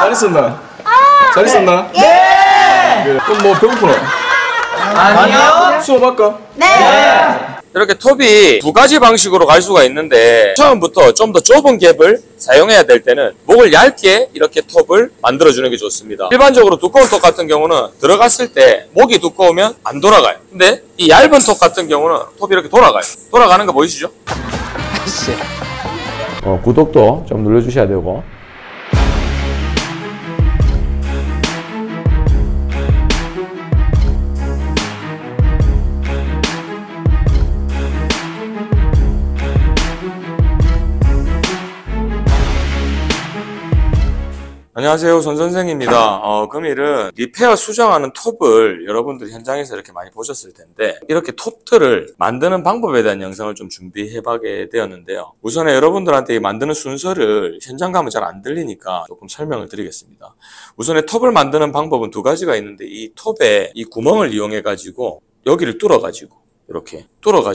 잘 있었나? 잘 있었나? 네. 그럼 뭐 배고프나? 아니요. 수업할까? 네. 이렇게 톱이 두 가지 방식으로 갈 수가 있는데 처음부터 좀 더 좁은 갭을 사용해야 될 때는 목을 얇게 이렇게 톱을 만들어주는 게 좋습니다. 일반적으로 두꺼운 톱 같은 경우는 들어갔을 때 목이 두꺼우면 안 돌아가요. 근데 이 얇은 톱 같은 경우는 톱이 이렇게 돌아가요. 돌아가는 거 보이시죠? 구독도 좀 눌러주셔야 되고. 안녕하세요, 손선생입니다. 금일은 리페어 수정하는 톱을 여러분들이 현장에서 이렇게 많이 보셨을 텐데 이렇게 톱들을 만드는 방법에 대한 영상을 좀 준비해보게 되었는데요. 우선에 여러분들한테 이 만드는 순서를 현장 가면 잘 안 들리니까 조금 설명을 드리겠습니다. 우선에 톱을 만드는 방법은 두 가지가 있는데 이 톱에 이 구멍을 이용해 가지고 여기를 뚫어 가지고 이렇게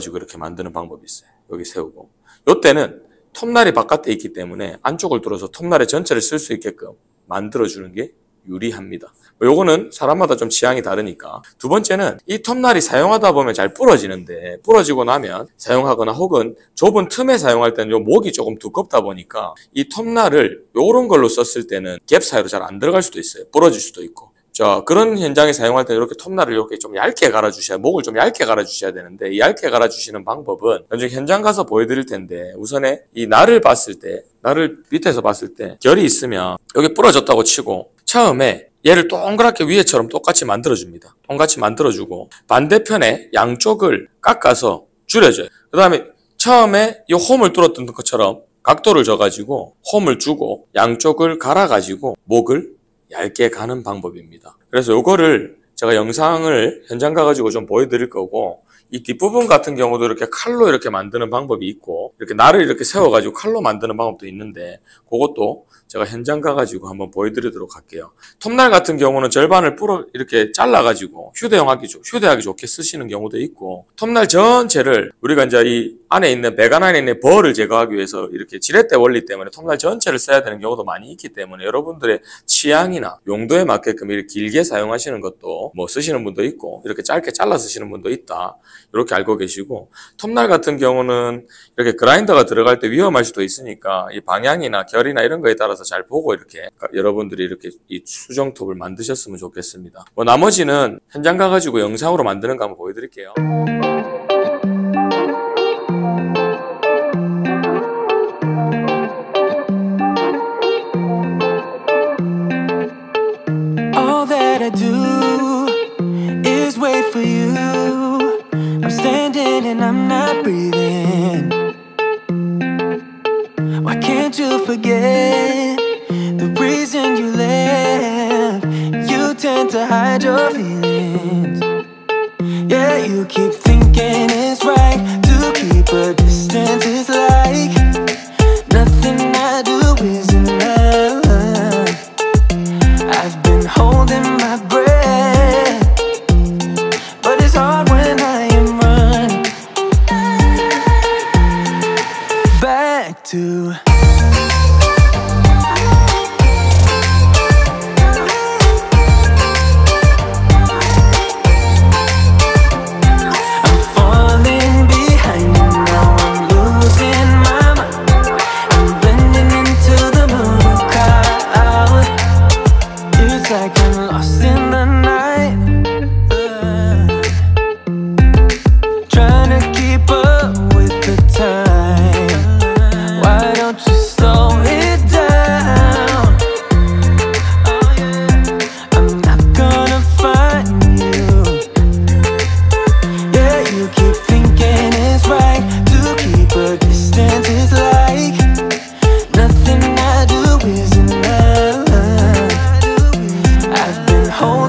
만드는 방법이 있어요. 여기 세우고 요때는 톱날이 바깥에 있기 때문에 안쪽을 뚫어서 톱날의 전체를 쓸 수 있게끔 만들어주는 게 유리합니다. 요거는 사람마다 좀 취향이 다르니까. 두 번째는 이 톱날이 사용하다 보면 잘 부러지는데 부러지고 나면 사용하거나 혹은 좁은 틈에 사용할 때는 요 목이 조금 두껍다 보니까 이 톱날을 요런 걸로 썼을 때는 갭 사이로 잘 안 들어갈 수도 있어요. 부러질 수도 있고. 자, 그런 현장에 사용할 때 이렇게 톱날을 이렇게 좀 얇게 갈아주셔야, 목을 좀 얇게 갈아주셔야 되는데, 이 얇게 갈아주시는 방법은 나중에 현장 가서 보여드릴 텐데, 우선에 이 날을 봤을 때, 날을 밑에서 봤을 때, 결이 있으면 여기 부러졌다고 치고, 처음에 얘를 동그랗게 위에처럼 똑같이 만들어줍니다. 똑같이 만들어주고, 반대편에 양쪽을 깎아서 줄여줘요. 그 다음에 처음에 이 홈을 뚫었던 것처럼 각도를 줘가지고, 홈을 주고, 양쪽을 갈아가지고, 목을 얇게 가는 방법입니다. 그래서 요거를 제가 영상을 현장 가가지고 좀 보여드릴 거고, 이 뒷부분 같은 경우도 이렇게 칼로 이렇게 만드는 방법이 있고, 이렇게 날을 이렇게 세워가지고 칼로 만드는 방법도 있는데, 그것도 제가 현장 가가지고 한번 보여드리도록 할게요. 톱날 같은 경우는 절반을 이렇게 잘라가지고 휴대하기 좋게 쓰시는 경우도 있고, 톱날 전체를 우리가 이제 이 안에 있는 배관 안에 있는 벌을 제거하기 위해서 이렇게 지렛대 원리 때문에 톱날 전체를 써야 되는 경우도 많이 있기 때문에 여러분들의 취향이나 용도에 맞게끔 이렇게 길게 사용하시는 것도 뭐 쓰시는 분도 있고, 이렇게 짧게 잘라 쓰시는 분도 있다. 이렇게 알고 계시고, 톱날 같은 경우는 이렇게 그라인더가 들어갈 때 위험할 수도 있으니까 이 방향이나 결이나 이런 거에 따라서 잘 보고 이렇게 여러분들이 이렇게 이 수정톱을 만드셨으면 좋겠습니다. 뭐 나머지는 현장 가가지고 영상으로 만드는 거 한번 보여드릴게요. All that I do is wait for you. I'm standing and I'm not breathing. Why can't you forget the reason you left? You tend to hide your feelings. Yeah, you keep thinking it's right to keep a distance. It's like nothing I do is enough. I've been holding my breath, but it's hard when I am running back to holding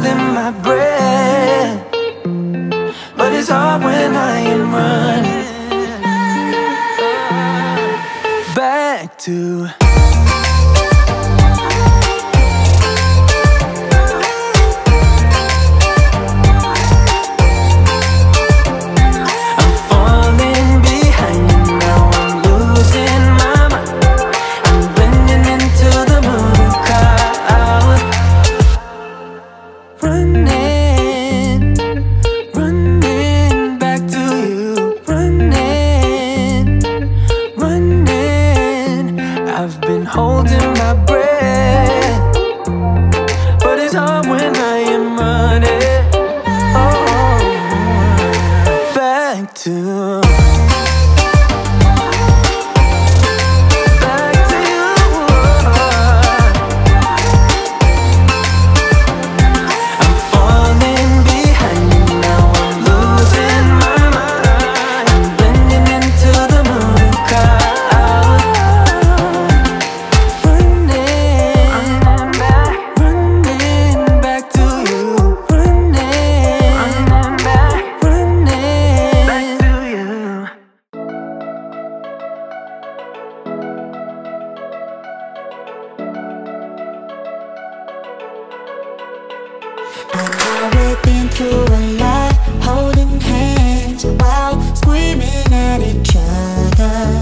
I know we've been through a lot, holding hands while screaming at each other.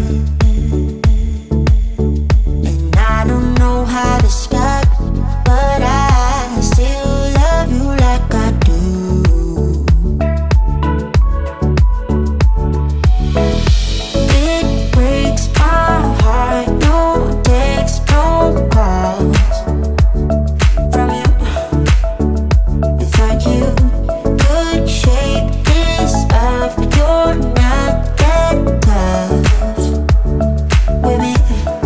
And I don't know how to stop, but I still love you like I do. It breaks my heart, no text, no calls from you. Without you, could shake this off, but you're not that tough with me.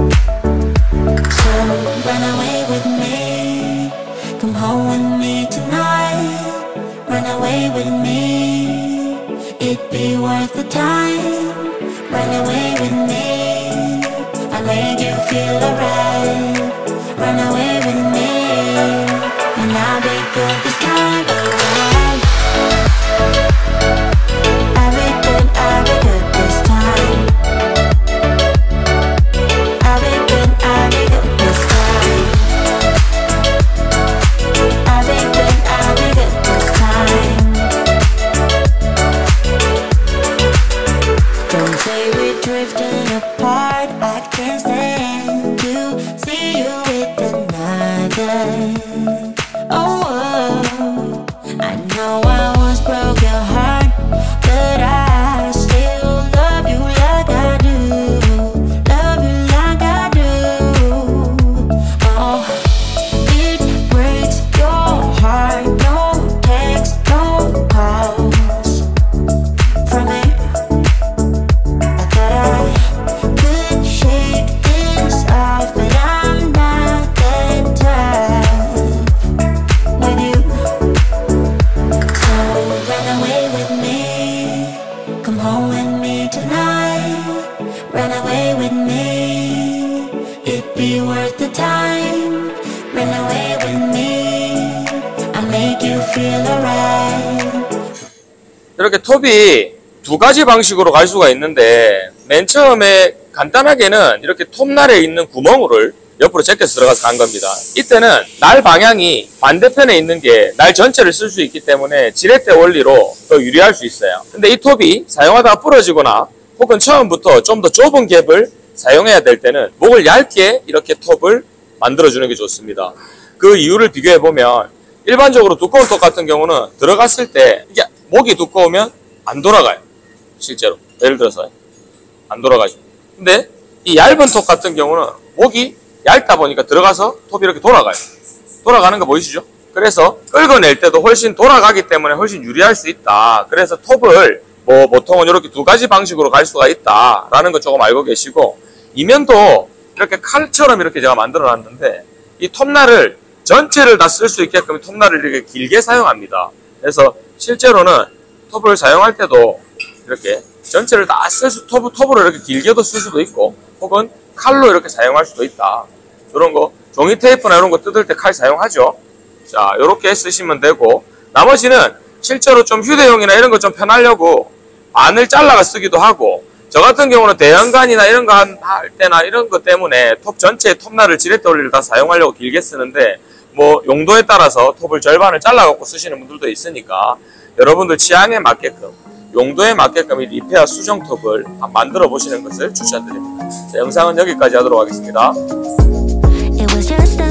So run away with me, come home with me tonight. Run away with me, it'd be worth the time. Run away with me, I'll make you feel alright. Run away with me, and I'll be good this time around. I'll be good this time. I'll be good this time. I'll be good this time. Don't say we're drifting apart, I can't stand to see you with another. Oh, I know I once broke your heart, but I still love you like I do. Love you like I do. Oh, it breaks your heart, no text, no calls from me. I thought I could shake this off, but I'm not that tough with you. So run away with me, come home with me tonight. Run away with me, it'd be worth the time. Run away with me, I'll make you feel alright. 이렇게 톱이 두 가지 방식으로 갈 수가 있는데, 맨 처음에 간단하게는 이렇게 톱날에 있는 구멍을 옆으로 제껴서 들어가서 간 겁니다. 이때는 날 방향이 반대편에 있는 게 날 전체를 쓸 수 있기 때문에 지렛대 원리로 더 유리할 수 있어요. 근데 이 톱이 사용하다가 부러지거나 혹은 처음부터 좀 더 좁은 갭을 사용해야 될 때는 목을 얇게 이렇게 톱을 만들어주는 게 좋습니다. 그 이유를 비교해보면 일반적으로 두꺼운 톱 같은 경우는 들어갔을 때 이게 목이 두꺼우면 안 돌아가요. 실제로. 예를 들어서 안 돌아가죠. 근데 이 얇은 톱 같은 경우는 목이 얇다 보니까 들어가서 톱이 이렇게 돌아가요. 돌아가는 거 보이시죠? 그래서 끌어낼 때도 훨씬 돌아가기 때문에 훨씬 유리할 수 있다. 그래서 톱을 보통은 이렇게 두 가지 방식으로 갈 수가 있다라는 거 조금 알고 계시고, 이면도 이렇게 칼처럼 이렇게 제가 만들어 놨는데 이 톱날을 전체를 다 쓸 수 있게끔 톱날을 이렇게 길게 사용합니다. 그래서 실제로는 톱을 사용할 때도 이렇게 전체를 다 톱으로 이렇게 길게도 쓸 수도 있고, 혹은 칼로 이렇게 사용할 수도 있다. 이런 거 종이 테이프나 이런 거 뜯을 때 칼 사용하죠. 자, 이렇게 쓰시면 되고, 나머지는 실제로 좀 휴대용이나 이런 거 좀 편하려고 반을 잘라가 쓰기도 하고, 저 같은 경우는 대형관이나 이런 거 할 때나 이런 것 때문에 톱 전체에 톱날을 지렛대 원리를 다 사용하려고 길게 쓰는데, 용도에 따라서 톱을 절반을 잘라갖고 쓰시는 분들도 있으니까 여러분들 취향에 맞게끔, 용도에 맞게끔 이 리페어 수정 톱을 만들어 보시는 것을 추천드립니다. 자, 영상은 여기까지 하도록 하겠습니다. It was just a